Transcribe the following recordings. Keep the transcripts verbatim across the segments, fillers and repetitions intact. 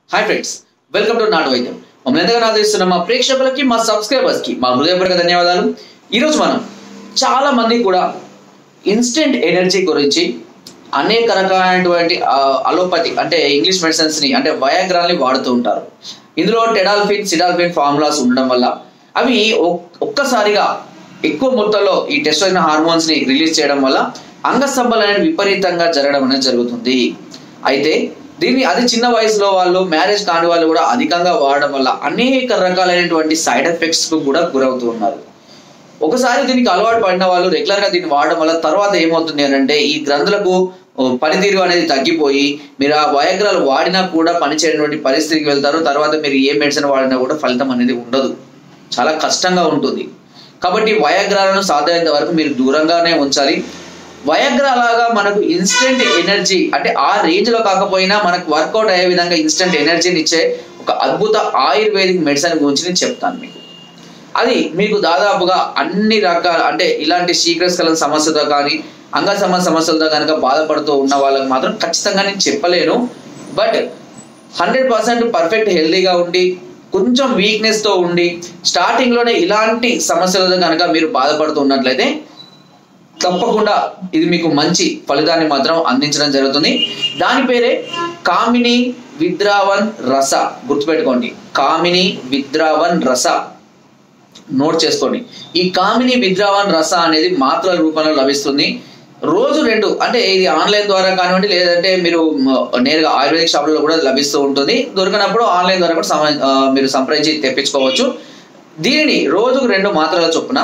Hi friends, welcome to నాటు వైద్యం. మమ్మల్ని ఎంతగానో ఆదరిస్తున్న మా ప్రేక్షకులకి, మా సబ్స్క్రైబర్స్ కి మా హృదయపూర్వక ధన్యవాదాలు. ఈరోజు మనం చాలా మంది కూడా ఇన్స్టెంట్ ఎనర్జీ గురించి అనేక రకాలైనటువంటి అలోపతి అంటే ఇంగ్లీష్ మెడిసిన్స్ ని అంటే వయాగ్రాల్ని వాడుతూ ఉంటారు. ఇందులో టెడాల్ఫిన్, సిడాల్ఫిన్ ఫార్ములాస్ ఉండడం వల్ల అవి ఒక్కసారిగా ఎక్కువ మొత్తంలో ఈ టెస్టోస్టెరాన్ హార్మోన్స్ ని రిలీజ్ చేయడం వల్ల అంగస్తంభన అనేది విపరీతంగా జరగడం అనేది జరుగుతుంది. అయితే దీన్ని అది చిన్న వయసులో వాళ్ళు, మ్యారేజ్ కాని వాళ్ళు కూడా అధికంగా వాడడం వల్ల అనేక రకాలైనటువంటి సైడ్ ఎఫెక్ట్స్ కు కూడా గురవుతూ ఉన్నారు. ఒకసారి దీనికి అలవాటు పడిన వాళ్ళు రెగ్యులర్ గా దీన్ని వాడడం వల్ల తర్వాత ఏమవుతుంది అని అంటే ఈ గ్రంథులకు పనితీరు అనేది తగ్గిపోయి మీరు ఆ వయాగ్రాలు వాడినా కూడా పనిచేయనటువంటి పరిస్థితికి వెళ్తారు. తర్వాత మీరు ఏ మెడిసిన్ వాడినా కూడా ఫలితం అనేది ఉండదు, చాలా కష్టంగా ఉంటుంది. కాబట్టి వయాగ్రాలను సాధ్యమైనంత వరకు మీరు దూరంగానే ఉంచాలి. వయాగ్రా లాగా మనకు ఇన్స్టెంట్ ఎనర్జీ అంటే ఆ రేంజ్ లో కాకపోయినా మనకు వర్కౌట్ అయ్యే విధంగా ఇన్స్టెంట్ ఎనర్జీని ఇచ్చే ఒక అద్భుత ఆయుర్వేదిక్ మెడిసిన్ గురించి నేను చెప్తాను మీకు. అది మీకు దాదాపుగా అన్ని రకాల అంటే ఇలాంటి శీఘ్రస్ఖలన సమస్యతో కానీ అంగసమ సమస్యలతో కనుక బాధపడుతూ ఉన్న వాళ్ళకి మాత్రం ఖచ్చితంగా నేను చెప్పలేను. బట్ హండ్రెడ్ పర్సెంట్ పర్ఫెక్ట్ హెల్తీగా ఉండి కొంచెం వీక్నెస్ తో ఉండి స్టార్టింగ్ లోనే ఇలాంటి సమస్యలతో కనుక మీరు బాధపడుతూ ఉన్నట్లయితే తప్పకుండా ఇది మీకు మంచి ఫలితాన్ని మాత్రం అందించడం జరుగుతుంది. దాని పేరే కామిని విద్రావన్ రస. గుర్తుపెట్టుకోండి, కామిని విద్రావన్ రస నోట్ చేసుకోండి. ఈ కామిని విద్రావన్ రస అనేది మాత్రల రూపంలో లభిస్తుంది. రోజు రెండు అంటే ఇది ఆన్లైన్ ద్వారా కానివ్వండి, లేదంటే మీరు నేరుగా ఆయుర్వేదిక్ షాపులలో కూడా లభిస్తూ ఉంటుంది. దొరికినప్పుడు ఆన్లైన్ ద్వారా కూడా మీరు సంప్రదించి తెప్పించుకోవచ్చు. దీనిని రోజుకు రెండు మాత్రల చొప్పున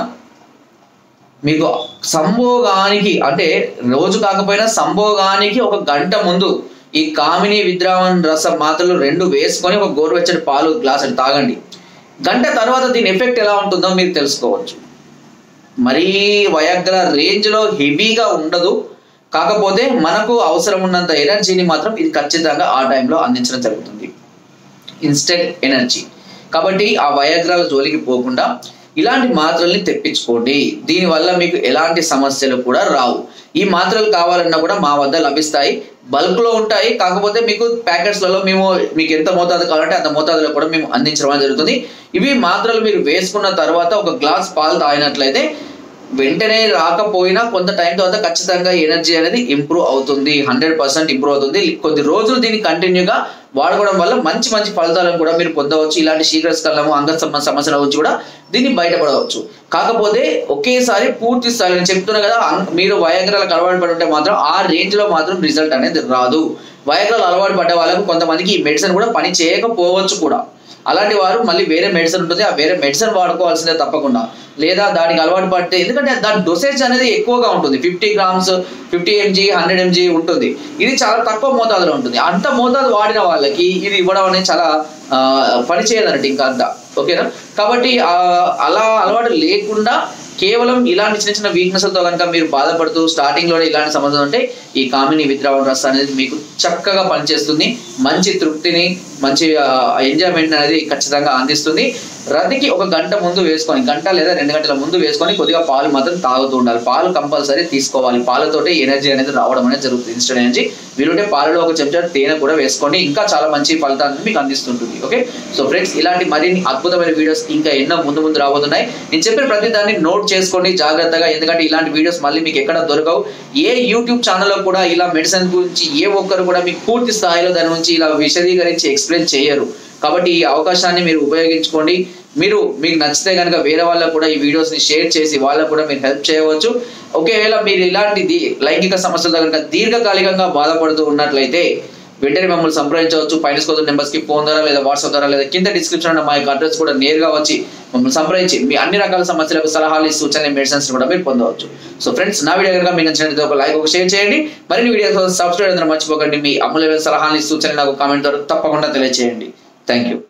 మీకు సంభోగానికి అంటే రోజు కాకపోయినా సంభోగానికి ఒక గంట ముందు ఈ కామిని విద్రావన్ రసం మాత్రలు రెండు వేసుకొని ఒక గోరువెచ్చని పాలు గ్లాస్ అని తాగండి. గంట తర్వాత దీని ఎఫెక్ట్ ఎలా ఉంటుందో మీరు తెలుసుకోవచ్చు. మరీ వయాగ్రా రేంజ్ లో హెవీగా ఉండదు, కాకపోతే మనకు అవసరం ఉన్నంత ఎనర్జీని మాత్రం ఇది ఖచ్చితంగా ఆ టైంలో అందించడం జరుగుతుంది, ఇన్స్టెంట్ ఎనర్జీ. కాబట్టి ఆ వయాగ్రాల జోలికి పోకుండా ఇలాంటి మాత్రల్ని తెప్పించుకోండి. దీనివల్ల మీకు ఎలాంటి సమస్యలు కూడా రావు. ఈ మాత్రలు కావాలన్నా కూడా మా వద్ద లభిస్తాయి, బల్క్ లో ఉంటాయి. కాకపోతే మీకు ప్యాకెట్స్లలో మేము మీకు ఎంత మోతాదు కావాలంటే అంత మోతాదులో కూడా మేము అందించడం జరుగుతుంది. ఇవి మాత్రలు మీరు వేసుకున్న తర్వాత ఒక గ్లాస్ పాలు తాగినట్లయితే వెంటనే రాకపోయినా కొంత టైం తర్వాత ఖచ్చితంగా ఎనర్జీ అనేది ఇంప్రూవ్ అవుతుంది, హండ్రెడ్ పర్సెంట్ ఇంప్రూవ్ అవుతుంది. కొద్ది రోజులు దీన్ని కంటిన్యూగా వాడుకోవడం వల్ల మంచి మంచి ఫలితాలను కూడా మీరు పొందవచ్చు. ఇలాంటి శీఘ్రస్ఖలనము, అంగ సమస్యల నుంచి కూడా దీన్ని బయటపడవచ్చు. కాకపోతే ఒకేసారి పూర్తి స్థాయి నేను చెప్తున్నా కదా, మీరు వయాగ్రాలకు అలవాటు పడి ఉంటే మాత్రం ఆ రేంజ్ లో మాత్రం రిజల్ట్ అనేది రాదు. వయాగ్రాలు అలవాటు పడ్డ వాళ్ళకు కొంతమందికి ఈ మెడిసిన్ కూడా పని చేయకపోవచ్చు కూడా. అలాంటి వారు మళ్ళీ వేరే మెడిసిన్ ఉంటుంది, ఆ వేరే మెడిసిన్ వాడుకోవాల్సిందే తప్పకుండా. లేదా దానికి అలవాటు పడితే, ఎందుకంటే దాని డోసేజ్ అనేది ఎక్కువగా ఉంటుంది, fifty grams fifty MG hundred MG ఉంటుంది. ఇది చాలా తక్కువ మోతాదులో ఉంటుంది. అంత మోతాదు వాడిన వాళ్ళకి ఇది ఇవ్వడం అనేది చాలా పని చేయదన్నట్టు ఇంకా అంతా. ఓకేనా? కాబట్టి అలా అలవాటు లేకుండా కేవలం ఇలాంటి చిన్న చిన్న వీక్నెస్లతో కనుక మీరు బాధపడుతూ స్టార్టింగ్ లోనే ఇలాంటి సమస్యలు ఉంటే ఈ కామిని విద్రావన్ రస అనేది మీకు చక్కగా పనిచేస్తుంది. మంచి తృప్తిని, మంచి ఎంజాయ్మెంట్ అనేది ఖచ్చితంగా అందిస్తుంది. రతికి ఒక గంట ముందు వేసుకొని, గంట లేదా రెండు గంటల ముందు వేసుకొని కొద్దిగా పాలు మాత్రం తాగుతూ ఉండాలి. పాలు కంపల్సరీ తీసుకోవాలి. పాలతోటి ఎనర్జీ అనేది రావడం అనేది జరుగుతుంది, ఇన్స్టెంట్ ఎనర్జీ. వీలుంటే పాలలో ఒక చెంచా తేనె కూడా వేసుకోండి, ఇంకా చాలా మంచి ఫలితాన్ని మీకు అందిస్తుంటుంది. ఓకే, సో ఫ్రెండ్స్, ఇలాంటి మరిన్ని అద్భుతమైన వీడియోస్ ఇంకా ఎన్నో ముందు ముందు రాబోతున్నాయి. నేను చెప్పిన ప్రతి దాన్ని నోట్ చేసుకోండి జాగ్రత్తగా, ఎందుకంటే ఇలాంటి వీడియోస్ మళ్ళీ మీకు ఎక్కడ దొరకవు. ఏ యూట్యూబ్ ఛానల్లో కూడా ఇలా మెడిసిన్ గురించి ఏ ఒక్కరు కూడా మీకు పూర్తి స్థాయిలో దాని నుంచి ఇలా విశదీకరించి ఎక్స్ప్లెయిన్ చేయరు. కాబట్టి ఈ అవకాశాన్ని మీరు ఉపయోగించుకోండి. మీరు మీకు నచ్చితే కనుక వేరే వాళ్ళకు కూడా ఈ వీడియోస్ ని షేర్ చేసి వాళ్ళకు కూడా మీరు హెల్ప్ చేయవచ్చు. ఒకవేళ మీరు ఇలాంటి లైంగిక సమస్యలతో కనుక దీర్ఘకాలికంగా బాధపడుతూ ఉన్నట్లయితే వెంటనే మమ్మల్ని సంప్రదించవచ్చు. పైన స్కోర్ నెంబర్స్ కి ఫోన్ ద్వారా లేదా వాట్సాప్ ద్వారా లేదా కింద డిస్క్రిప్షన్ మా యొక్క అడ్రస్ కూడా నేరుగా వచ్చి మమ్మల్ని సంప్రదించి మీ అన్ని రకాల సమస్యలకు సలహాలు, సూచనలు, మెడిసిన్స్ కూడా మీరు పొందవచ్చు. సో ఫ్రెండ్స్, నా వీడియో కనుక మీకు నచ్చినట్లయితే ఒక లైక్, ఒక షేర్ చేయండి. మరిన్ని వీడియోస్ సబ్స్క్రైబ్ అందరూ మర్చిపోకండి. మీ అమూల్యమైన సలహాలు, సూచనలు నాకు కామెంట్ ద్వారా తప్పకుండా తెలియజేయండి. Thank you.